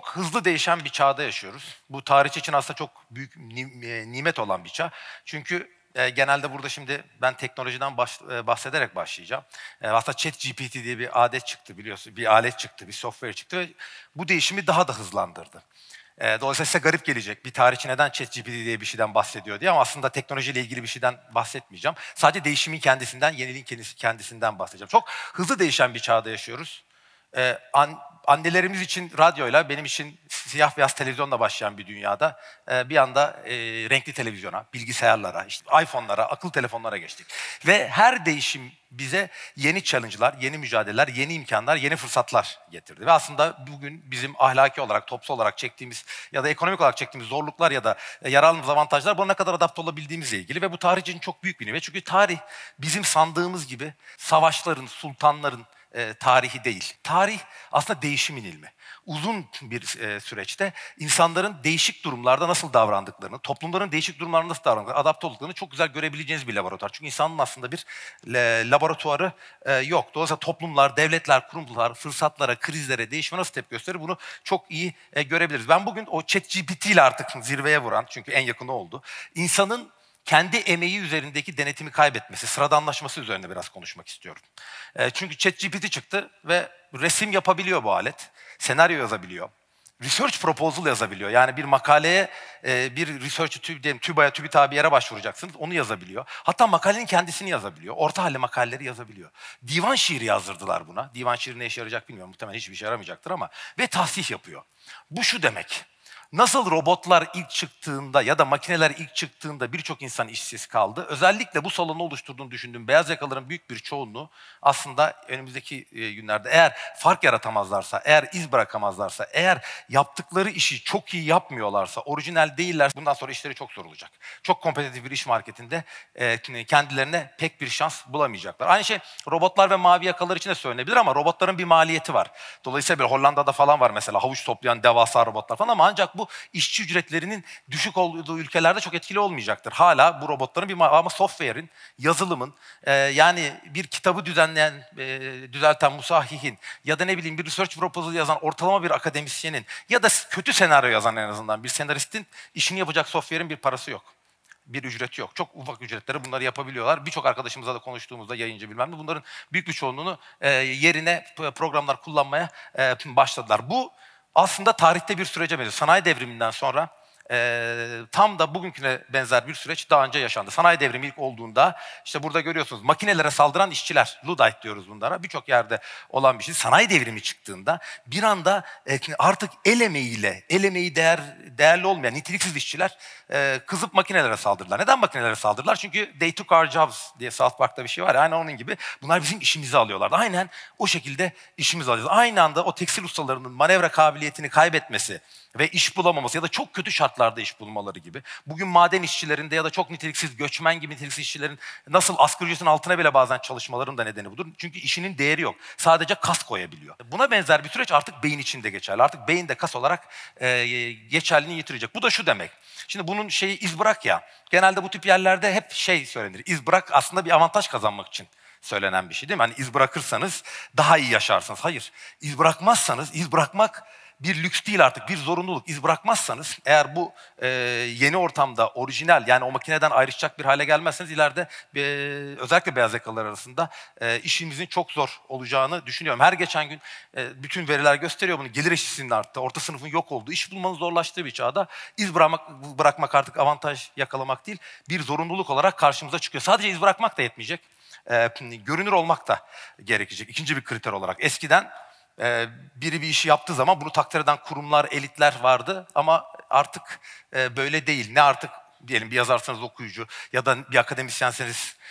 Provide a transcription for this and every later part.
Çok hızlı değişen bir çağda yaşıyoruz. Bu tarih için aslında çok büyük nimet olan bir çağ. Çünkü genelde burada şimdi ben teknolojiden bahsederek başlayacağım. Aslında ChatGPT diye bir adet çıktı biliyorsun. Bir alet çıktı, bir software çıktı ve bu değişimi daha da hızlandırdı. Dolayısıyla size garip gelecek bir tarihçi neden ChatGPT diye bir şeyden bahsediyor diye, ama aslında teknolojiyle ilgili bir şeyden bahsetmeyeceğim. Sadece değişimin kendisinden, yeniliğin kendisinden bahsedeceğim. Çok hızlı değişen bir çağda yaşıyoruz. Annelerimiz için radyoyla, benim için siyah beyaz televizyonla başlayan bir dünyada bir anda renkli televizyona, bilgisayarlara, işte iPhone'lara, akıllı telefonlara geçtik. Ve her değişim bize yeni challenge'lar, yeni mücadeleler, yeni imkanlar, yeni fırsatlar getirdi. Ve aslında bugün bizim ahlaki olarak, toplumsal olarak çektiğimiz ya da ekonomik olarak çektiğimiz zorluklar ya da yararlandığımız avantajlar, buna ne kadar adapte olabildiğimizle ilgili. Ve bu tarih için çok büyük bir nimet. Çünkü tarih bizim sandığımız gibi savaşların, sultanların tarihi değil. Tarih aslında değişimin ilmi. Uzun bir süreçte insanların değişik durumlarda nasıl davrandıklarını, toplumların değişik durumlarda nasıl davrandıklarını, adapte olduklarını çok güzel görebileceğiniz bir laboratuvar. Çünkü insanın aslında bir laboratuvarı yok. Dolayısıyla toplumlar, devletler, kurumlar fırsatlara, krizlere, değişime nasıl tepki gösterir, bunu çok iyi görebiliriz. Ben bugün o ChatGPT ile artık zirveye vuran, çünkü en yakını oldu, insanın kendi emeği üzerindeki denetimi kaybetmesi, sıradanlaşması üzerine biraz konuşmak istiyorum. Çünkü ChatGPT çıktı ve resim yapabiliyor bu alet, senaryo yazabiliyor, research proposal yazabiliyor. Yani bir makaleye, bir research TÜBA'ya, TÜBİTAK'a başvuracaksınız, onu yazabiliyor. Hatta makalenin kendisini yazabiliyor, orta halli makaleleri yazabiliyor. Divan şiiri yazdırdılar buna. Divan şiiri ne işe yarayacak bilmiyorum, muhtemelen hiçbir işe yaramayacaktır ama. Ve tahsih yapıyor. Bu şu demek: nasıl robotlar ilk çıktığında ya da makineler ilk çıktığında birçok insan işsiz kaldı, özellikle bu salonu oluşturduğunu düşündüğüm beyaz yakalıların büyük bir çoğunluğu aslında önümüzdeki günlerde eğer fark yaratamazlarsa, eğer iz bırakamazlarsa, eğer yaptıkları işi çok iyi yapmıyorlarsa, orijinal değillerse bundan sonra işleri çok zor olacak. Çok kompetitif bir iş marketinde kendilerine pek bir şans bulamayacaklar. Aynı şey robotlar ve mavi yakalılar için de söylenebilir ama robotların bir maliyeti var. Dolayısıyla bir Hollanda'da falan var mesela havuç toplayan devasa robotlar falan, ama ancak bu işçi ücretlerinin düşük olduğu ülkelerde çok etkili olmayacaktır. Hala bu robotların ama software'in, yazılımın, yani bir kitabı düzelten musahihin ya da ne bileyim bir research proposal yazan ortalama bir akademisyenin ya da kötü senaryo yazan en azından bir senaristin işini yapacak software'in bir parası yok. Bir ücreti yok. Çok ufak ücretlere bunları yapabiliyorlar. Birçok arkadaşımızla da konuştuğumuzda, yayıncı bilmem ne, bunların büyük bir çoğunluğunu yerine programlar kullanmaya başladılar. Bu aslında tarihte bir sürece benziyor. Sanayi devriminden sonra tam da bugünküne benzer bir süreç daha önce yaşandı. Sanayi devrimi ilk olduğunda, işte burada görüyorsunuz, makinelere saldıran işçiler, Luddite diyoruz bunlara, birçok yerde olan bir şey. Sanayi devrimi çıktığında bir anda artık el emeği değerli olmayan niteliksiz işçiler kızıp makinelere saldırdılar. Neden makinelere saldırdılar? Çünkü they took our jobs diye South Park'ta bir şey var ya, aynen onun gibi. Bunlar bizim işimizi alıyorlardı. Aynen o şekilde işimizi alıyoruz. Aynı anda o tekstil ustalarının manevra kabiliyetini kaybetmesi ve iş bulamaması ya da çok kötü şartlarda iş bulmaları gibi. Bugün maden işçilerinde ya da çok niteliksiz göçmen gibi niteliksiz işçilerin nasıl asgari ücretin altına bile bazen çalışmaların da nedeni budur. Çünkü işinin değeri yok. Sadece kas koyabiliyor. Buna benzer bir süreç artık beyin için de geçerli. Artık beyin de kas olarak geçerliliğini yitirecek. Bu da şu demek: şimdi bunun şeyi iz bırak ya. Genelde bu tip yerlerde hep şey söylenir. İz bırak aslında bir avantaj kazanmak için söylenen bir şey değil mi? Hani iz bırakırsanız daha iyi yaşarsınız. Hayır. İz bırakmazsanız, iz bırakmak bir lüks değil artık, bir zorunluluk. İz bırakmazsanız, eğer bu yeni ortamda orijinal, yani o makineden ayrışacak bir hale gelmezseniz ileride özellikle beyaz yakalılar arasında işimizin çok zor olacağını düşünüyorum. Her geçen gün bütün veriler gösteriyor bunu. Gelir eşitsizliğinin arttı, orta sınıfın yok olduğu, iş bulmanın zorlaştığı bir çağda iz bırakmak artık avantaj yakalamak değil, bir zorunluluk olarak karşımıza çıkıyor. Sadece iz bırakmak da yetmeyecek. Görünür olmak da gerekecek. İkinci bir kriter olarak. Eskiden biri bir işi yaptığı zaman bunu takdir eden kurumlar, elitler vardı ama artık böyle değil. Ne artık diyelim bir yazarsanız okuyucu ya da bir akademisyenseniz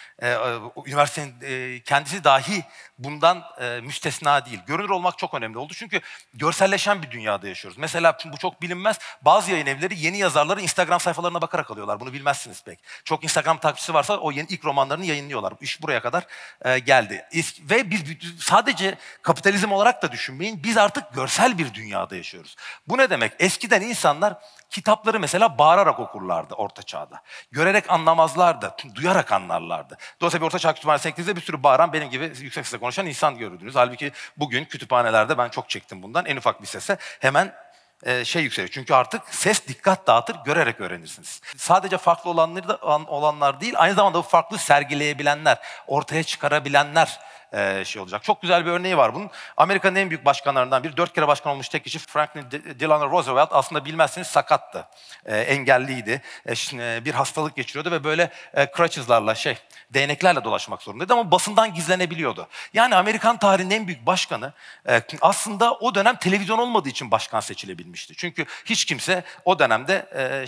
üniversitenin kendisi dahi bundan müstesna değil. Görünür olmak çok önemli oldu çünkü görselleşen bir dünyada yaşıyoruz. Mesela bu çok bilinmez. Bazı yayın evleri yeni yazarları Instagram sayfalarına bakarak alıyorlar. Bunu bilmezsiniz pek. Çok Instagram takipçisi varsa o yeni ilk romanlarını yayınlıyorlar. İş buraya kadar geldi. Ve biz sadece kapitalizm olarak da düşünmeyin. Biz artık görsel bir dünyada yaşıyoruz. Bu ne demek? Eskiden insanlar kitapları mesela bağırarak okurlardı Orta Çağ'da. Görerek anlamazlardı, duyarak anlarlardı. Dolayısıyla bir Orta Çağ kütüphanesine gittiğinizde bir sürü bağıran, benim gibi yüksek sesle konuşan insan görürdünüz. Halbuki bugün kütüphanelerde ben çok çektim bundan. En ufak bir sese hemen şey yükseliyor. Çünkü artık ses dikkat dağıtır, görerek öğrenirsiniz. Sadece farklı olanlar değil, aynı zamanda bu farklı sergileyebilenler, ortaya çıkarabilenler şey olacak. Çok güzel bir örneği var bunun. Amerika'nın en büyük başkanlarından biri, 4 kere başkan olmuş tek kişi Franklin Delano Roosevelt. Aslında bilmezseniz sakattı, engelliydi. Bir hastalık geçiriyordu ve böyle crutches'larla, değneklerle dolaşmak zorundaydı ama basından gizlenebiliyordu. Yani Amerikan tarihinin en büyük başkanı aslında o dönem televizyon olmadığı için başkan seçilebilmişti. Çünkü hiç kimse o dönemde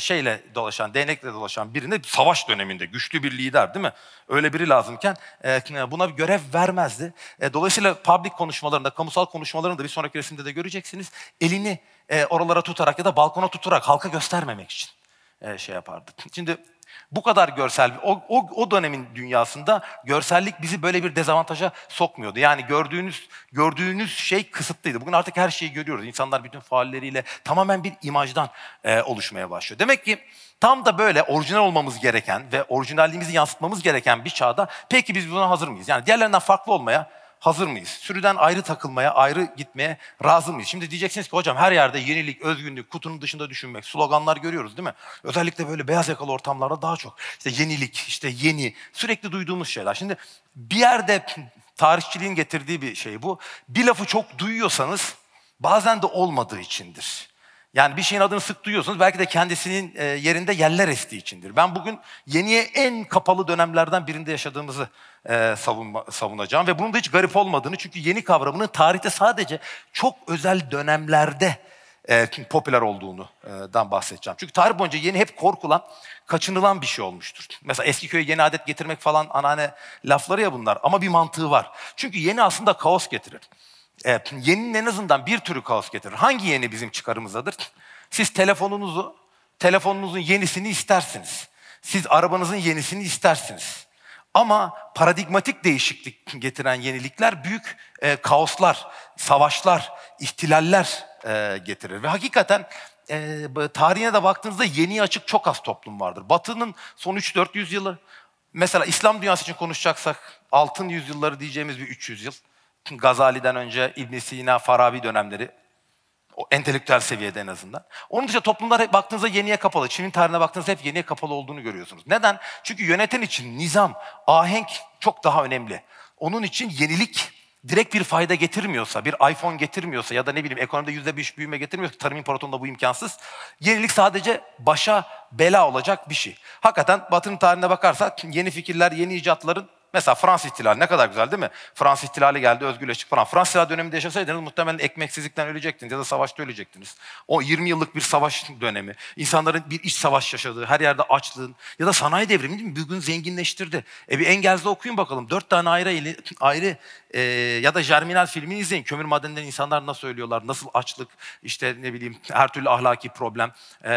değnekle dolaşan birine savaş döneminde güçlü bir lider, değil mi? Öyle biri lazımken buna bir görev vermezdi. Dolayısıyla public konuşmalarında, kamusal konuşmalarında bir sonraki resimde de göreceksiniz. Elini oralara tutarak ya da balkona tutarak halka göstermemek için şey yapardı. Şimdi bu kadar görsel, o dönemin dünyasında görsellik bizi böyle bir dezavantaja sokmuyordu. Yani gördüğünüz şey kısıtlıydı. Bugün artık her şeyi görüyoruz. İnsanlar bütün faalleriyle tamamen bir imajdan oluşmaya başlıyor. Demek ki tam da böyle orijinal olmamız gereken ve orijinalliğimizi yansıtmamız gereken bir çağda peki biz buna hazır mıyız? Yani diğerlerinden farklı olmaya hazır mıyız? Sürüden ayrı takılmaya, ayrı gitmeye razı mıyız? Şimdi diyeceksiniz ki hocam her yerde yenilik, özgünlük, kutunun dışında düşünmek, sloganlar görüyoruz değil mi? Özellikle böyle beyaz yakalı ortamlarda daha çok. İşte yenilik, işte yeni, sürekli duyduğumuz şeyler. Şimdi bir yerde tarihçiliğin getirdiği bir şey bu. Bir lafı çok duyuyorsanız bazen de olmadığı içindir. Yani bir şeyin adını sık duyuyorsunuz, belki de kendisinin yerinde yerler estiği içindir. Ben bugün yeniye en kapalı dönemlerden birinde yaşadığımızı savunacağım. Ve bunun da hiç garip olmadığını, çünkü yeni kavramının tarihte sadece çok özel dönemlerde popüler olduğundan bahsedeceğim. Çünkü tarih boyunca yeni hep korkulan, kaçınılan bir şey olmuştur. Mesela eski köye yeni adet getirmek falan anneanne lafları ya bunlar, ama bir mantığı var. Çünkü yeni aslında kaos getirir. Yeninin en azından bir türü kaos getirir. Hangi yeni bizim çıkarımızdadır? Siz telefonunuzun yenisini istersiniz. Siz arabanızın yenisini istersiniz. Ama paradigmatik değişiklik getiren yenilikler büyük kaoslar, savaşlar, ihtilaller getirir. Ve hakikaten tarihine de baktığınızda yeniye açık çok az toplum vardır. Batı'nın son 3-4 yüzyılı, mesela İslam dünyası için konuşacaksak altın yüzyılları diyeceğimiz bir 300 yıl. Gazali'den önce İbn Sina, Farabi dönemleri, o entelektüel seviyede en azından. Onun dışında toplumlar hep baktığınızda yeniye kapalı. Çin'in tarihine baktığınızda hep yeniye kapalı olduğunu görüyorsunuz. Neden? Çünkü yöneten için nizam, ahenk çok daha önemli. Onun için yenilik direkt bir fayda getirmiyorsa, bir iPhone getirmiyorsa ya da ne bileyim ekonomide %5 büyüme getirmiyorsa, tarım imparatorluğunda bu imkansız. Yenilik sadece başa bela olacak bir şey. Hakikaten Batı'nın tarihine bakarsak yeni fikirler, yeni icatların, mesela Fransız İhtilali ne kadar güzel değil mi? Fransız İhtilali geldi, özgürleştik falan. Fransız İhtilali döneminde yaşasaydınız muhtemelen ekmeksizlikten ölecektiniz ya da savaşta ölecektiniz. O 20 yıllık bir savaş dönemi, insanların bir iç savaş yaşadığı, her yerde açlığın ya da sanayi devrimi değil mi? Bugün zenginleştirdi. Bir Engels'de okuyun bakalım. 4 tane ayrı ya da Germinal filmini izleyin. Kömür madenleri insanlar nasıl ölüyorlar, nasıl açlık, işte ne bileyim her türlü ahlaki problem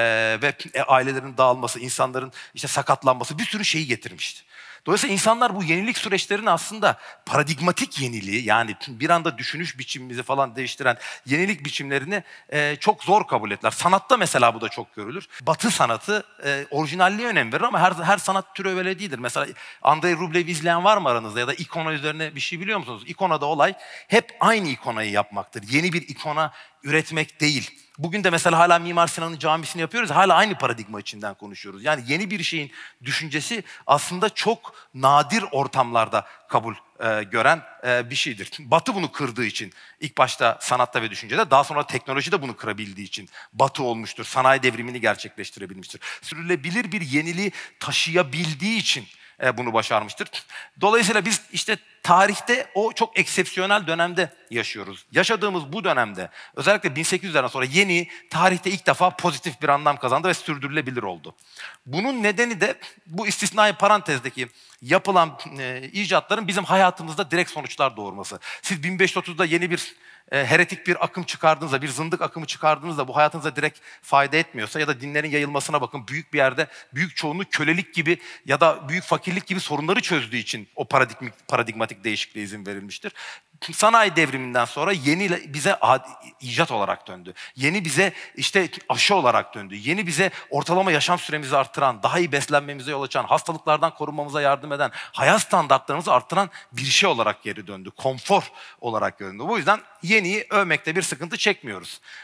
ve ailelerin dağılması, insanların işte sakatlanması, bir sürü şeyi getirmişti. Dolayısıyla insanlar bu yenilik süreçlerini aslında paradigmatik yeniliği, yani bir anda düşünüş biçimimizi falan değiştiren yenilik biçimlerini çok zor kabul ettiler. Sanatta mesela bu da çok görülür. Batı sanatı orijinalliğe önem verir ama her sanat türü öyle değildir. Mesela Andrei Rublev'i izleyen var mı aranızda ya da ikona üzerine bir şey biliyor musunuz? İkonada olay hep aynı ikonayı yapmaktır. Yeni bir ikona üretmek değil. Bugün de mesela hala Mimar Sinan'ın camisini yapıyoruz. Hala aynı paradigma içinden konuşuyoruz. Yani yeni bir şeyin düşüncesi aslında çok nadir ortamlarda kabul gören bir şeydir. Batı bunu kırdığı için, ilk başta sanatta ve düşüncede, daha sonra teknoloji de bunu kırabildiği için Batı olmuştur. Sanayi devrimini gerçekleştirebilmiştir. Sürülebilir bir yeniliği taşıyabildiği için bunu başarmıştır. Dolayısıyla biz işte tarihte o çok eksepsiyonel dönemde yaşıyoruz. Yaşadığımız bu dönemde özellikle 1800'lerden sonra yeni tarihte ilk defa pozitif bir anlam kazandı ve sürdürülebilir oldu. Bunun nedeni de bu istisnai parantezdeki yapılan icatların bizim hayatımızda direkt sonuçlar doğurması. Siz 1530'da yeni bir heretik bir akım çıkardığınızda, bir zındık akımı çıkardığınızda bu hayatınıza direkt fayda etmiyorsa ya da dinlerin yayılmasına bakın, büyük bir yerde büyük çoğunluk kölelik gibi ya da büyük fakirlik gibi sorunları çözdüğü için o paradigmatik değişikliğe izin verilmiştir. Sanayi devriminden sonra yeni bize icat olarak döndü. Yeni bize işte aşı olarak döndü. Yeni bize ortalama yaşam süremizi arttıran, daha iyi beslenmemize yol açan, hastalıklardan korunmamıza yardım eden, hayat standartlarımızı arttıran bir şey olarak geri döndü. Konfor olarak döndü. Bu yüzden yeniyi övmekte bir sıkıntı çekmiyoruz.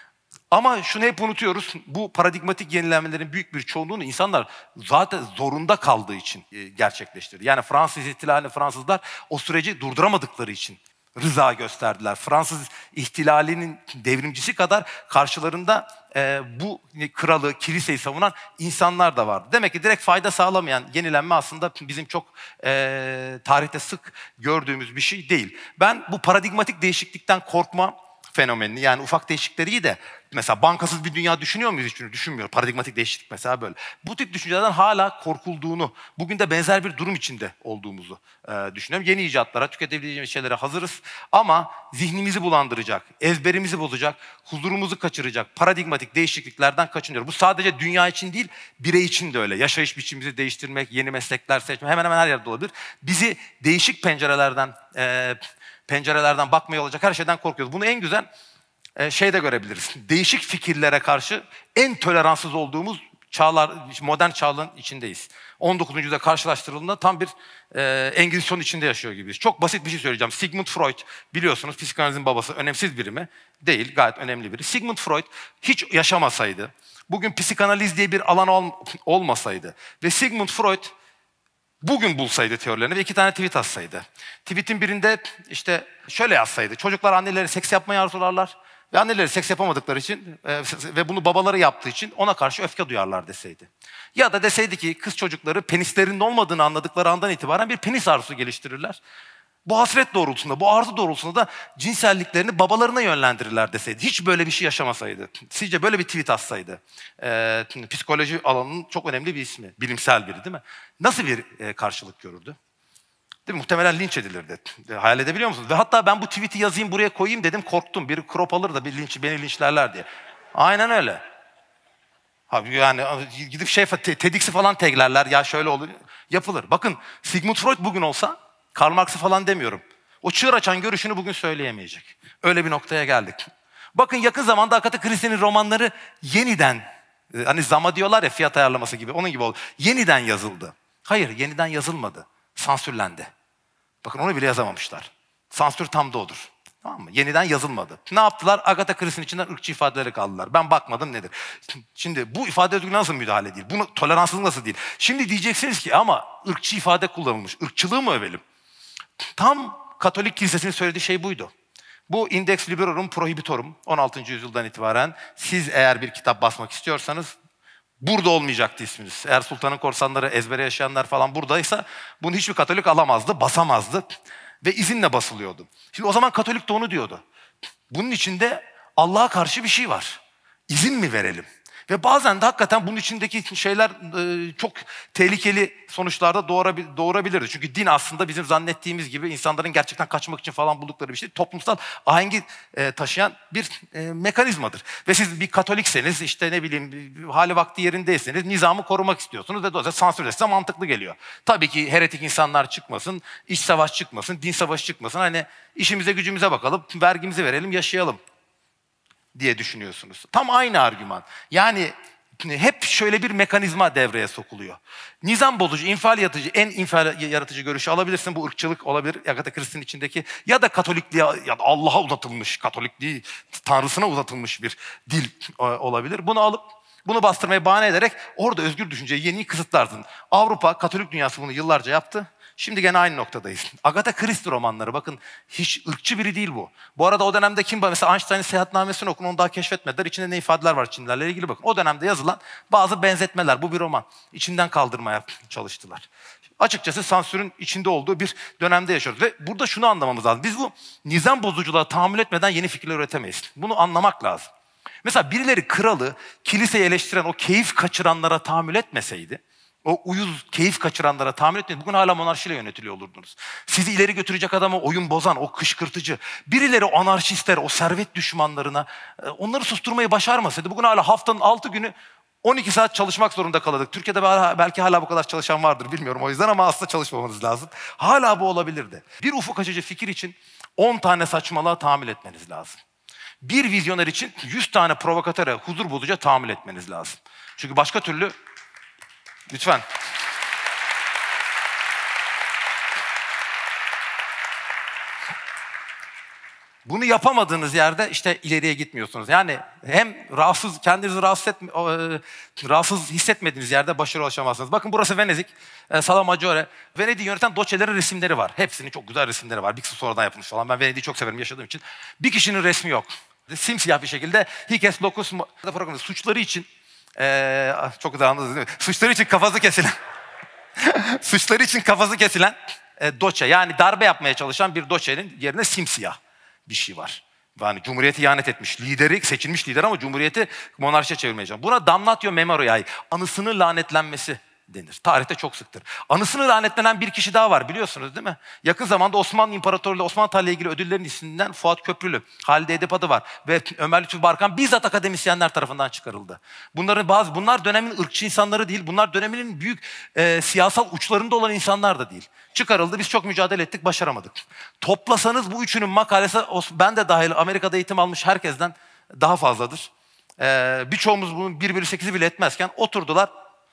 Ama şunu hep unutuyoruz, bu paradigmatik yenilenmelerin büyük bir çoğunluğunu insanlar zaten zorunda kaldığı için gerçekleştirdi. Yani Fransız ihtilalini Fransızlar o süreci durduramadıkları için rıza gösterdiler. Fransız ihtilalinin devrimcisi kadar karşılarında bu kralı, kiliseyi savunan insanlar da vardı. Demek ki direkt fayda sağlamayan yenilenme aslında bizim çok tarihte sık gördüğümüz bir şey değil. Ben bu paradigmatik değişiklikten korkma fenomenini, yani ufak değişiklikleri iyi de mesela bankasız bir dünya düşünüyor muyuz hiç? Düşünmüyoruz. Paradigmatik değişiklik mesela böyle. Bu tip düşüncelerden hala korkulduğunu, bugün de benzer bir durum içinde olduğumuzu düşünüyorum. Yeni icatlara, tüketebileceğimiz şeylere hazırız ama zihnimizi bulandıracak, ezberimizi bozacak, huzurumuzu kaçıracak paradigmatik değişikliklerden kaçınıyoruz. Bu sadece dünya için değil, birey için de öyle. Yaşayış biçimimizi değiştirmek, yeni meslekler seçmek hemen hemen her yerde olabilir. Bizi değişik pencerelerden bakmaya olacak her şeyden korkuyoruz. Bunu en güzel şeyde görebiliriz. Değişik fikirlere karşı en toleranssız olduğumuz çağlar, modern çağların içindeyiz. 19. yüzyılda karşılaştırıldığında tam bir Engizisyon içinde yaşıyor gibiyiz. Çok basit bir şey söyleyeceğim. Sigmund Freud, biliyorsunuz psikanalizin babası, önemsiz biri mi? Değil, gayet önemli biri. Sigmund Freud hiç yaşamasaydı, bugün psikanaliz diye bir alan olmasaydı ve Sigmund Freud bugün bulsaydı teorilerini ve 2 tane tweet atsaydı. Tweetin birinde işte şöyle yazsaydı. Çocuklar anneleri seks yapmayı arzularlar ve anneleri seks yapamadıkları için ve bunu babaları yaptığı için ona karşı öfke duyarlar deseydi. Ya da deseydi ki kız çocukları penislerinin olmadığını anladıkları andan itibaren bir penis arzusu geliştirirler. Bu hasret doğrultusunda, bu arzu doğrultusunda da cinselliklerini babalarına yönlendirirler deseydi. Hiç böyle bir şey yaşamasaydı. Sizce böyle bir tweet atsaydı. Psikoloji alanının çok önemli bir ismi. Bilimsel biri değil mi? Nasıl bir karşılık görürdü? Değil mi? Muhtemelen linç edilirdi. Hayal edebiliyor musunuz? Ve hatta ben bu tweet'i yazayım buraya koyayım dedim, korktum. Biri crop alır da beni linçlerler diye. Aynen öyle. Abi yani gidip TEDx'i falan taglerler, ya şöyle olur. Yapılır. Bakın Sigmund Freud bugün olsa, Karl Marx'ı falan demiyorum, o çığır açan görüşünü bugün söyleyemeyecek. Öyle bir noktaya geldik. Bakın yakın zamanda Agatha Christie'nin romanları yeniden, hani zama diyorlar ya, fiyat ayarlaması gibi, onun gibi oldu. Yeniden yazıldı. Hayır, yeniden yazılmadı. Sansürlendi. Bakın onu bile yazamamışlar. Sansür tam da odur. Tamam mı? Yeniden yazılmadı. Ne yaptılar? Agatha Christie'nin içinden ırkçı ifadeleri kaldılar. Ben bakmadım nedir? Şimdi bu ifade özgürlüğüne nasıl müdahale değil? Bunu toleranssızlık nasıl değil? Şimdi diyeceksiniz ki ama ırkçı ifade kullanılmış. Irkçılığı mı övelim? Tam Katolik Kilisesi'nin söylediği şey buydu. Bu Index Librorum Prohibitorum 16. yüzyıldan itibaren siz eğer bir kitap basmak istiyorsanız burada olmayacaktı isminiz. Eğer Sultanın Korsanları, ezbere yaşayanlar falan buradaysa bunu hiçbir Katolik alamazdı, basamazdı ve izinle basılıyordu. Şimdi o zaman Katolik de onu diyordu. Bunun içinde Allah'a karşı bir şey var. İzin mi verelim? Ve bazen de hakikaten bunun içindeki şeyler çok tehlikeli sonuçlarda doğurabilirdi. Çünkü din aslında bizim zannettiğimiz gibi insanların gerçekten kaçmak için falan buldukları bir şey. Toplumsal ahengi taşıyan bir mekanizmadır. Ve siz bir Katolikseniz, işte ne bileyim hali vakti yerindeyseniz nizamı korumak istiyorsunuz ve dolayısıyla sansür size mantıklı geliyor. Tabii ki heretik insanlar çıkmasın, iç savaş çıkmasın, din savaşı çıkmasın. Hani işimize gücümüze bakalım, vergimizi verelim, yaşayalım diye düşünüyorsunuz. Tam aynı argüman. Yani hep şöyle bir mekanizma devreye sokuluyor. Nizam bozucu, infial yaratıcı görüşü alabilirsin. Bu ırkçılık olabilir, Agatha Christie'nin içindeki, ya da Katolikliğe, ya da Allah'a uzatılmış, Katolikliği Tanrısına uzatılmış bir dil olabilir. Bunu alıp bunu bastırmaya bahane ederek orada özgür düşünceyi yeni kısıtlarsın. Avrupa, Katolik dünyası bunu yıllarca yaptı. Şimdi gene aynı noktadayız. Agatha Christie romanları, bakın hiç ırkçı biri değil bu. Bu arada o dönemde kim var? Mesela Einstein'ın Seyahatnamesini okun, onu daha keşfetmediler. İçinde ne ifadeler var Çinlilerle ilgili bakın. O dönemde yazılan bazı benzetmeler, bu bir roman. İçinden kaldırmaya çalıştılar. Açıkçası sansürün içinde olduğu bir dönemde yaşıyoruz. Ve burada şunu anlamamız lazım. Biz bu nizam bozuculuğa tahammül etmeden yeni fikirler üretemeyiz. Bunu anlamak lazım. Mesela birileri kralı, kiliseyi eleştiren, o keyif kaçıranlara tahammül etmeseydi, o uyuz keyif kaçıranlara tahammül etmeyin, bugün hala monarşiyle yönetiliyor olurdunuz. Sizi ileri götürecek adamı oyun bozan, o kışkırtıcı, birileri o anarşistler, o servet düşmanlarına onları susturmayı başarmasaydı, bugün hala haftanın 6 günü 12 saat çalışmak zorunda kalırdık. Türkiye'de belki hala bu kadar çalışan vardır, bilmiyorum o yüzden, ama aslında çalışmamanız lazım. Hala bu olabilirdi. Bir ufuk açıcı fikir için 10 tane saçmalığa tahammül etmeniz lazım. Bir vizyoner için 100 tane provokatöre, huzur bozucuya tahammül etmeniz lazım. Çünkü başka türlü... Lütfen. Bunu yapamadığınız yerde işte ileriye gitmiyorsunuz. Yani hem kendinizi rahatsız hissetmediğiniz yerde başarı ulaşamazsınız. Bakın burası Venedik, Sala Maggiore. Venedik'i yöneten Doçe'lerin resimleri var. Hepsinin çok güzel resimleri var. Bir kısmı sonradan yapılmış falan. Ben Venedik'i çok severim yaşadığım için. Bir kişinin resmi yok. Simsiyah bir şekilde Hikes Locus programında suçları için çok güzel anladınız değil mi? Suçları için kafası kesilen suçları için kafası kesilen Doçe, yani darbe yapmaya çalışan bir Doçe'nin yerine simsiyah bir şey var. Yani Cumhuriyeti ihanet etmiş. Lideri, seçilmiş lider ama Cumhuriyeti monarşiye çevirmeye çalışıyor. Buna damnatio memoriae, anısını lanetlenmesi denir. Tarihte çok sıktır. Anısını lanetlenen bir kişi daha var, biliyorsunuz değil mi? Yakın zamanda Osmanlı İmparatorluğu, Osmanlı tarihiyle ilgili ödüllerin isminden Fuat Köprülü, Halide Edip adı var ve Ömer Lütfü Barkan bizzat akademisyenler tarafından çıkarıldı. Bunlar dönemin ırkçı insanları değil, bunlar döneminin büyük siyasal uçlarında olan insanlar da değil. Çıkarıldı, biz çok mücadele ettik, başaramadık. Toplasanız bu üçünün makalesi, ben de dahil Amerika'da eğitim almış herkesten daha fazladır. Birçoğumuz bunun 1/8'i bile etmezken oturdular,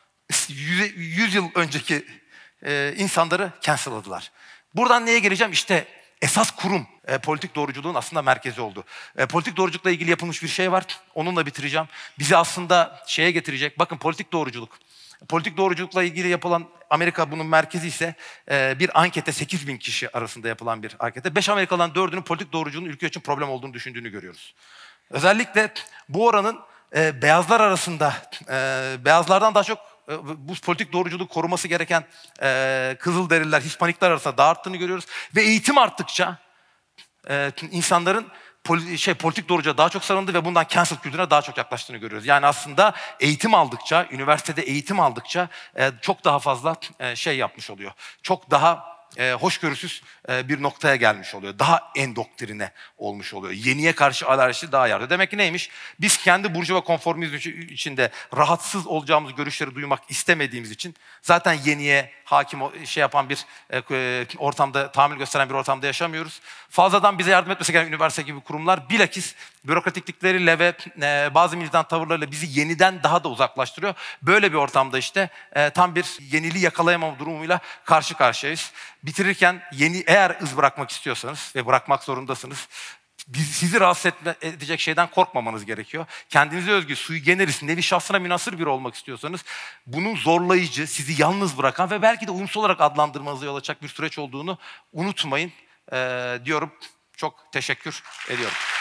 100 yıl önceki insanları cancel'ladılar. Buradan neye geleceğim? İşte esas kurum politik doğruculuğun aslında merkezi oldu. Politik doğruculukla ilgili yapılmış bir şey var. Onunla bitireceğim. Bizi aslında şeye getirecek. Bakın politik doğruculuk. Politik doğruculukla ilgili yapılan, Amerika bunun merkezi ise bir ankete 8.000 kişi arasında yapılan bir ankete 5 Amerikalı'dan 4'ünün politik doğruculuğun ülke için problem olduğunu düşündüğünü görüyoruz. Özellikle bu oranın beyazlar arasında, beyazlardan daha çok bu politik doğruculuğu koruması gereken Kızılderililer, Hispanikler arasında daha arttığını görüyoruz. Ve eğitim arttıkça insanların politik doğrucuya daha çok sarıldı ve bundan cancel kültürüne daha çok yaklaştığını görüyoruz. Yani aslında eğitim aldıkça, üniversitede eğitim aldıkça çok daha fazla şey yapmış oluyor. Çok daha hoşgörüsüz bir noktaya gelmiş oluyor. Daha endoktrine olmuş oluyor. Yeniye karşı alerjisi daha yardı. Demek ki neymiş? Biz kendi burjuva konformizm içinde rahatsız olacağımız görüşleri duymak istemediğimiz için zaten yeniye hakim yapan bir ortamda, tahammül gösteren bir ortamda yaşamıyoruz. Fazladan bize yardım etmesi gereken üniversite gibi kurumlar bilakis bürokratiklikleriyle ve bazı militan tavırlarıyla bizi yeniden daha da uzaklaştırıyor. Böyle bir ortamda işte tam bir yeniliği yakalayamama durumuyla karşı karşıyayız. Bitirirken eğer iz bırakmak istiyorsanız ve bırakmak zorundasınız, sizi rahatsız edecek şeyden korkmamanız gerekiyor. Kendinize özgü, sui generis, nevi şahsına münhasır biri olmak istiyorsanız bunun zorlayıcı, sizi yalnız bırakan ve belki de uyumsuz olarak adlandırmanıza yol açacak bir süreç olduğunu unutmayın diyorum. Çok teşekkür ediyorum.